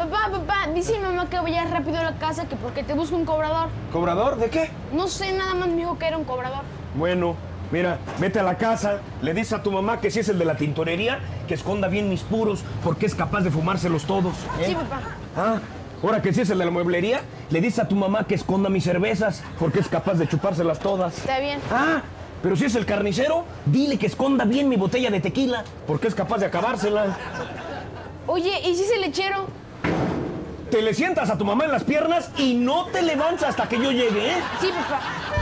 Papá, dice mi mamá que vaya rápido a la casa que porque te busca un cobrador. ¿Cobrador? ¿De qué? No sé, nada más me dijo que era un cobrador. Bueno, mira, vete a la casa, le dices a tu mamá que si es el de la tintorería, que esconda bien mis puros, porque es capaz de fumárselos todos. Sí, papá. Ah, ahora que si es el de la mueblería, le dices a tu mamá que esconda mis cervezas, porque es capaz de chupárselas todas. Está bien. Ah, pero si es el carnicero, dile que esconda bien mi botella de tequila, porque es capaz de acabársela. Oye, ¿y si es el lechero? Te le sientas a tu mamá en las piernas y no te levantas hasta que yo llegue, ¿eh? Sí, papá.